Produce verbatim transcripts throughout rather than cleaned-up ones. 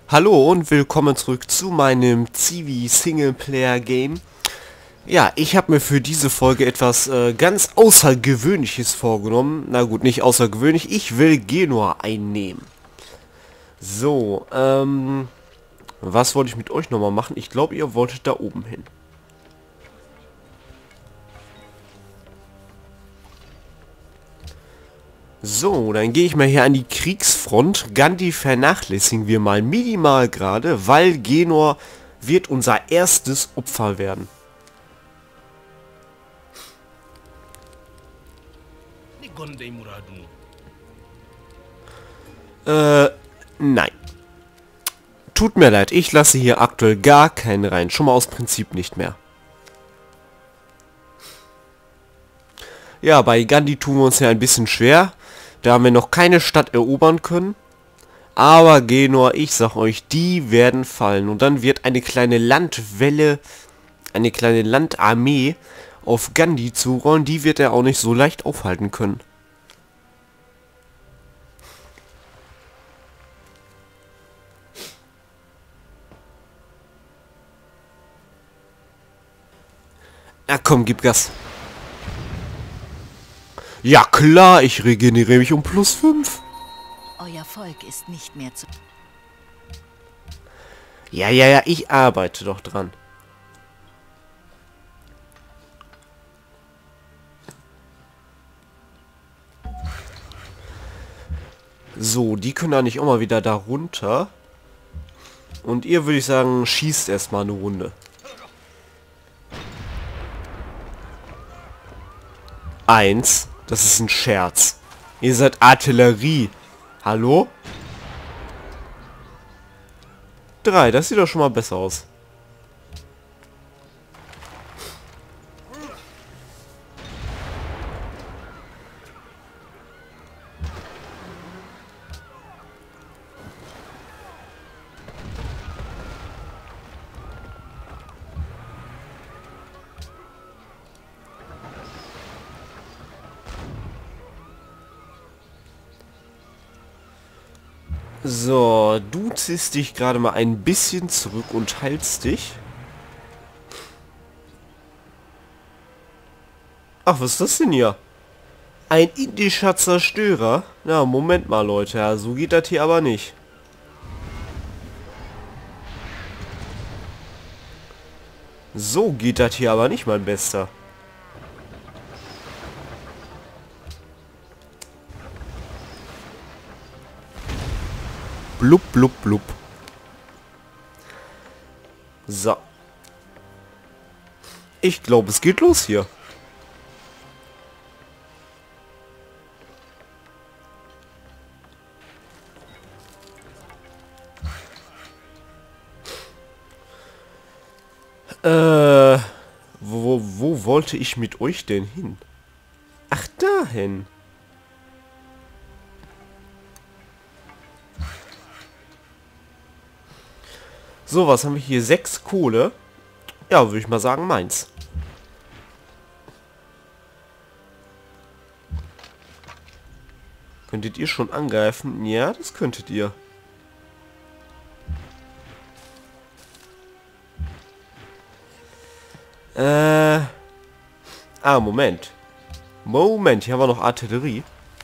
Hallo und willkommen zurück zu meinem Civi Singleplayer Game. Ja, ich habe mir für diese Folge etwas äh, ganz Außergewöhnliches vorgenommen. Na gut, nicht außergewöhnlich. Ich will Genua einnehmen. So, ähm... was wollte ich mit euch nochmal machen? Ich glaube, ihr wolltet da oben hin. So, dann gehe ich mal hier an die Kriegsfront. Gandhi vernachlässigen wir mal minimal gerade, weil Genua wird unser erstes Opfer werden. Äh, nein. Tut mir leid, ich lasse hier aktuell gar keinen rein. Schon mal aus Prinzip nicht mehr. Ja, bei Gandhi tun wir uns ja ein bisschen schwer. Da haben wir noch keine Stadt erobern können. Aber Genua, ich sag euch, die werden fallen. Und dann wird eine kleine Landwelle, eine kleine Landarmee auf Gandhi zurollen. Die wird er auch nicht so leicht aufhalten können. Na komm, gib Gas. Ja klar, ich regeneriere mich um plus fünf. Euer Volk ist nicht mehr zu... Ja, ja, ja, ich arbeite doch dran. So, die können da nicht auch mal wieder da runter. Und ihr, würde ich sagen, schießt erstmal eine Runde. Eins. Das ist ein Scherz. Ihr seid Artillerie. Hallo? Drei. Das sieht doch schon mal besser aus. So, du ziehst dich gerade mal ein bisschen zurück und heilst dich. Ach, was ist das denn hier? Ein indischer Zerstörer? Na, Moment mal, Leute. Ja, so geht das hier aber nicht. So geht das hier aber nicht, mein Bester. Blub, blub, blub. So. Ich glaube, es geht los hier. Äh, wo, wo wollte ich mit euch denn hin? Ach, dahin. So, was haben wir hier? Sechs Kohle. Ja, würde ich mal sagen, meins. Könntet ihr schon angreifen? Ja, das könntet ihr. Äh. Ah, Moment. Moment, hier haben wir noch Artillerie.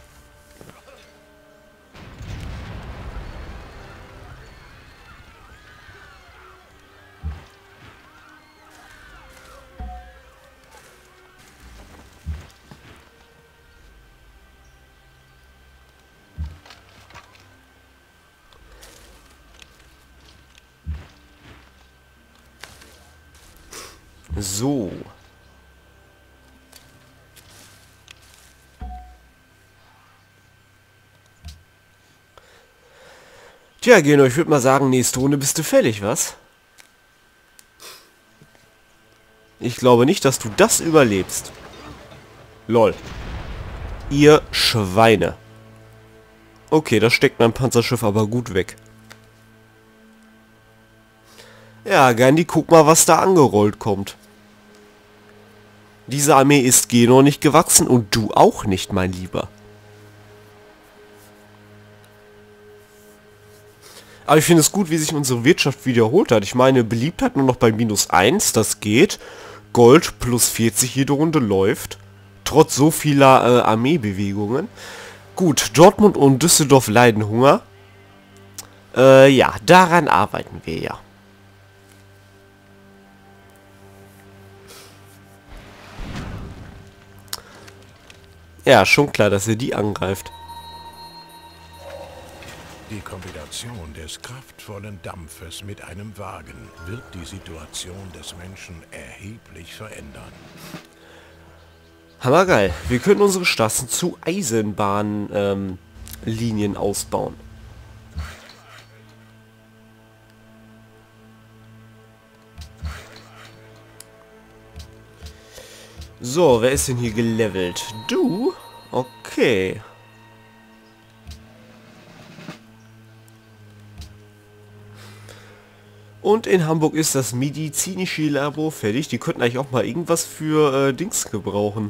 So. Tja, Geno, ich würde mal sagen, nächste Runde bist du fällig, was? Ich glaube nicht, dass du das überlebst. Lol. Ihr Schweine. Okay, das steckt mein Panzerschiff aber gut weg. Ja, Gandhi, guck mal, was da angerollt kommt. Diese Armee ist Genua nicht gewachsen und du auch nicht, mein Lieber. Aber ich finde es gut, wie sich unsere Wirtschaft wiederholt hat. Ich meine, Beliebtheit nur noch bei minus eins, das geht. Gold plus vierzig jede Runde läuft. Trotz so vieler äh, Armeebewegungen. Gut, Dortmund und Düsseldorf leiden Hunger. Äh, ja, daran arbeiten wir ja. Ja, schon klar, dass er die angreift. Die Kombination des kraftvollen Dampfes mit einem Wagen wird die Situation des Menschen erheblich verändern. Hammergeil. Wir können unsere Straßen zu Eisenbahnlinien ähm, ausbauen. So, wer ist denn hier gelevelt? Du? Okay. Und in Hamburg ist das medizinische Labor fertig. Die könnten eigentlich auch mal irgendwas für äh, Dings gebrauchen.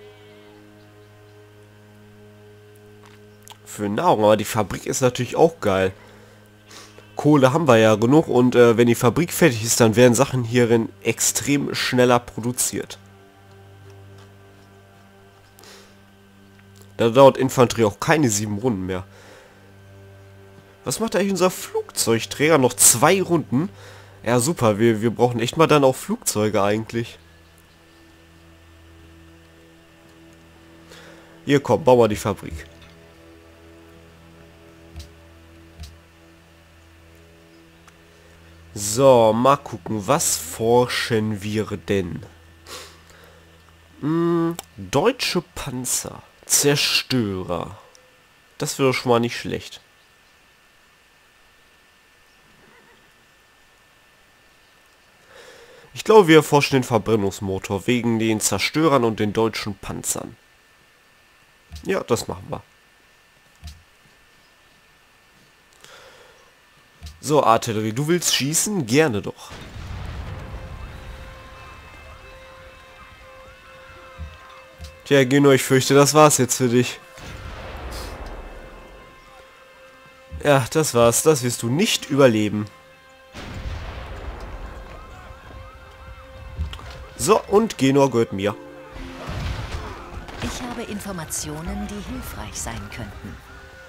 Für Nahrung, aber die Fabrik ist natürlich auch geil. Kohle haben wir ja genug und äh, wenn die Fabrik fertig ist, dann werden Sachen hierin extrem schneller produziert. Da dauert Infanterie auch keine sieben Runden mehr. Was macht eigentlich unser Flugzeugträger? Noch zwei Runden? Ja, super. Wir, wir brauchen echt mal dann auch Flugzeuge eigentlich. Hier, komm, bauen wir die Fabrik. So, mal gucken. Was forschen wir denn? Hm, deutsche Panzer. Zerstörer. Das wäre schon mal nicht schlecht. Ich glaube, wir erforschen den Verbrennungsmotor wegen den Zerstörern und den deutschen Panzern. Ja, das machen wir. So, Artillerie, du willst schießen? Gerne doch. Tja, Geno, ich fürchte, das war's jetzt für dich. Ja, das war's. Das wirst du nicht überleben. So, und Genor gehört mir. Ich habe Informationen, die hilfreich sein könnten.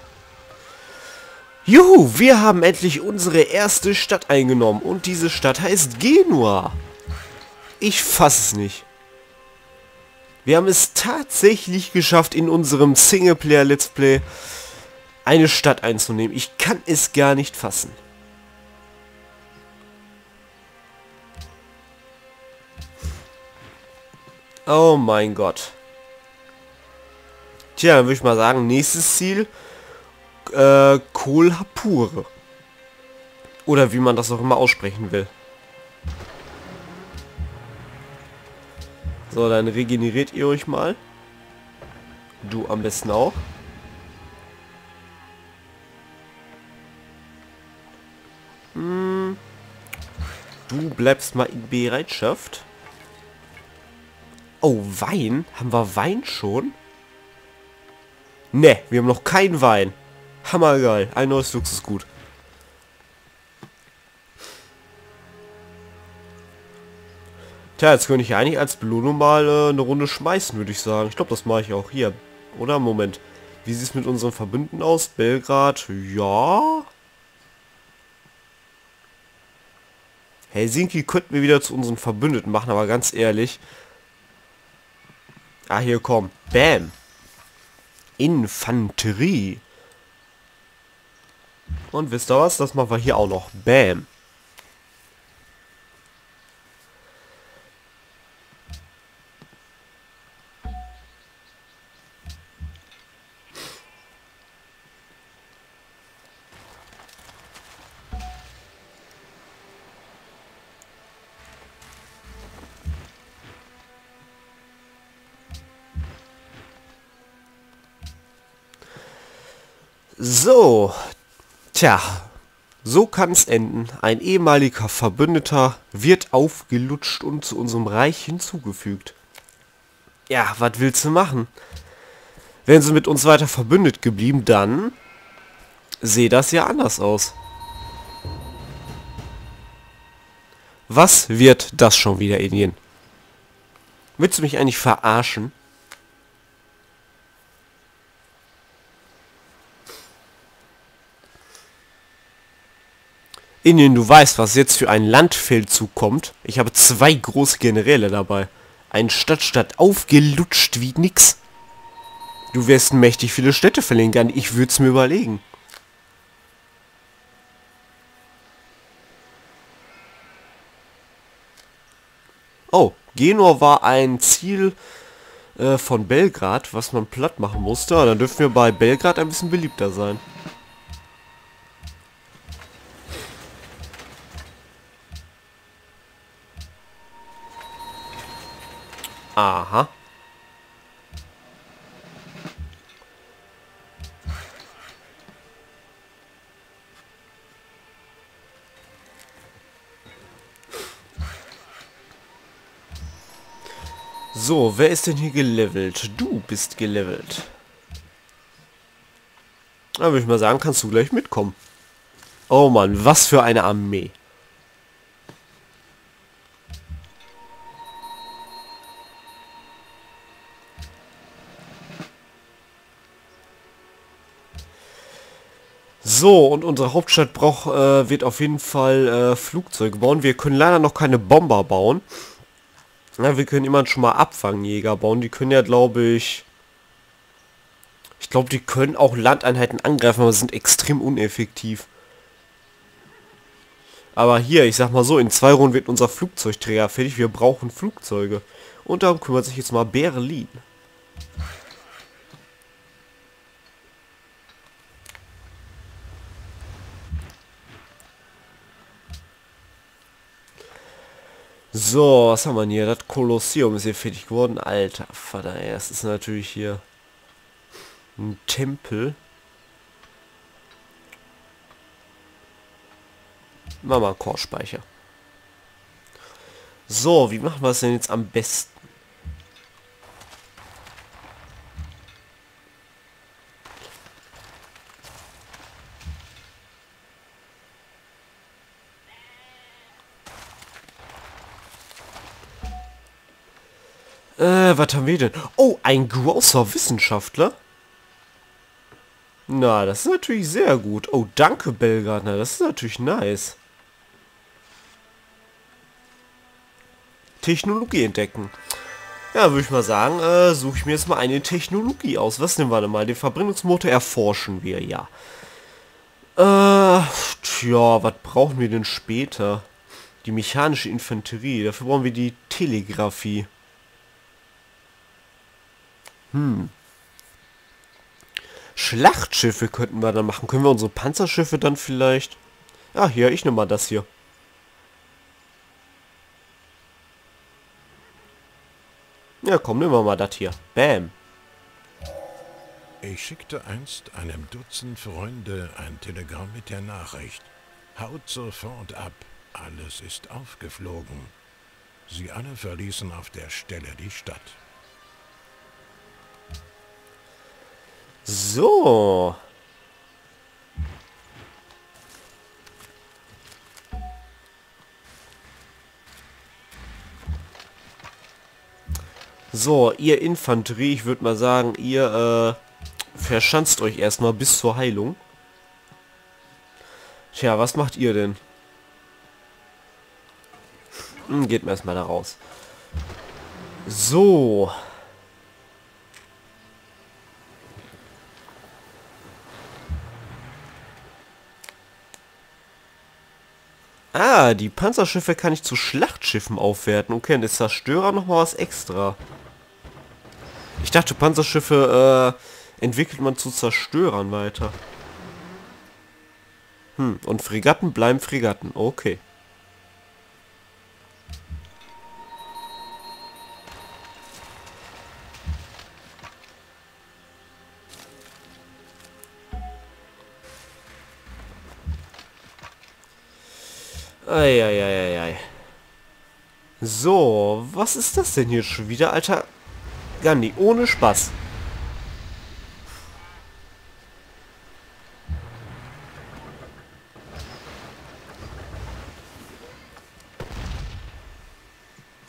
Juhu, wir haben endlich unsere erste Stadt eingenommen. Und diese Stadt heißt Genua. Ich fass es nicht. Wir haben es tatsächlich geschafft, in unserem Singleplayer-Let's Play eine Stadt einzunehmen. Ich kann es gar nicht fassen. Oh mein Gott. Tja, dann würde ich mal sagen, nächstes Ziel, äh, Kolhapur. Oder wie man das auch immer aussprechen will. So, dann regeneriert ihr euch mal. Du am besten auch. Hm. Du bleibst mal in Bereitschaft. Oh, Wein? Haben wir Wein schon? Ne, wir haben noch keinen Wein. Hammergeil. Ein neues Luxusgut. Tja, jetzt könnte ich eigentlich als Belohnung mal äh, eine Runde schmeißen, würde ich sagen. Ich glaube, das mache ich auch hier. Oder? Moment. Wie sieht es mit unseren Verbündeten aus? Belgrad? Ja. Helsinki könnten wir wieder zu unseren Verbündeten machen, aber ganz ehrlich. Ah, hier, komm. Bam. Infanterie. Und wisst ihr was? Das machen wir hier auch noch. Bam. So, tja, so kann es enden. Ein ehemaliger Verbündeter wird aufgelutscht und zu unserem Reich hinzugefügt. Ja, was willst du machen? Wären sie mit uns weiter verbündet geblieben, dann sähe das ja anders aus. Was wird das schon wieder, Alien? Willst du mich eigentlich verarschen? Indien, du weißt, was jetzt für ein Landfeldzug kommt. Ich habe zwei große Generäle dabei. Ein Stadtstadt aufgelutscht wie nix. Du wirst mächtig viele Städte verlängern. Ich würde es mir überlegen. Oh, Genua war ein Ziel äh, von Belgrad, was man platt machen musste. Dann dürfen wir bei Belgrad ein bisschen beliebter sein. Aha. So, wer ist denn hier gelevelt? Du bist gelevelt. Da würde ich mal sagen, kannst du gleich mitkommen. Oh Mann, was für eine Armee. So, und unsere Hauptstadt braucht, äh, wird auf jeden Fall äh, Flugzeuge bauen. Wir können leider noch keine Bomber bauen. Na, wir können immer schon mal Abfangjäger bauen. Die können ja, glaube ich... Ich glaube, die können auch Landeinheiten angreifen, aber sind extrem uneffektiv. Aber hier, ich sag mal so, in zwei Runden wird unser Flugzeugträger fertig. Wir brauchen Flugzeuge. Und darum kümmert sich jetzt mal Berlin. So, was haben wir hier? Das Kolosseum ist hier fertig geworden. Alter Vater, ey, das ist natürlich hier ein Tempel. Machen wir einen Core-Speicher. So, wie machen wir es denn jetzt am besten? Äh, was haben wir denn? Oh, ein großer Wissenschaftler. Na, das ist natürlich sehr gut. Oh, danke, Belgrad. Na, das ist natürlich nice. Technologie entdecken. Ja, würde ich mal sagen, äh, suche ich mir jetzt mal eine Technologie aus. Was nehmen wir denn mal? Den Verbrennungsmotor erforschen wir, ja. Äh, tja, was brauchen wir denn später? Die mechanische Infanterie. Dafür brauchen wir die Telegrafie. Hm. Schlachtschiffe könnten wir dann machen. Können wir unsere Panzerschiffe dann vielleicht... Ah, hier, ich nehme mal das hier. Ja, komm, nehmen wir mal das hier. Bam. Ich schickte einst einem Dutzend Freunde ein Telegramm mit der Nachricht: Haut sofort ab, alles ist aufgeflogen. Sie alle verließen auf der Stelle die Stadt. So. So, ihr Infanterie, ich würde mal sagen, ihr äh, verschanzt euch erstmal bis zur Heilung. Tja, was macht ihr denn? Hm, geht mir erstmal da raus. So. Ah, die Panzerschiffe kann ich zu Schlachtschiffen aufwerten. Okay, und ist Zerstörer noch mal was extra. Ich dachte, Panzerschiffe äh, entwickelt man zu Zerstörern weiter. Hm, und Fregatten bleiben Fregatten. Okay. Eieieiei. So, was ist das denn hier schon wieder, Alter? Gandhi, ohne Spaß.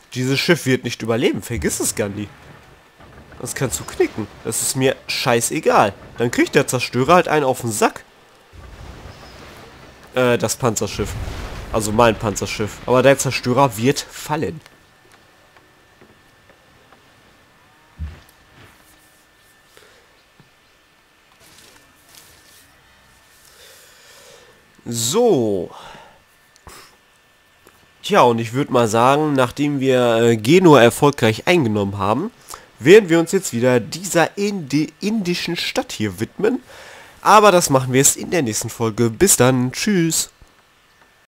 Dieses Schiff wird nicht überleben. Vergiss es, Gandhi. Das kannst du knicken. Das ist mir scheißegal. Dann kriegt der Zerstörer halt einen auf den Sack. Äh, das Panzerschiff. Also mein Panzerschiff. Aber der Zerstörer wird fallen. So. Tja, und ich würde mal sagen, nachdem wir äh, Genua erfolgreich eingenommen haben, werden wir uns jetzt wieder dieser Indi indischen Stadt hier widmen. Aber das machen wir jetzt in der nächsten Folge. Bis dann. Tschüss.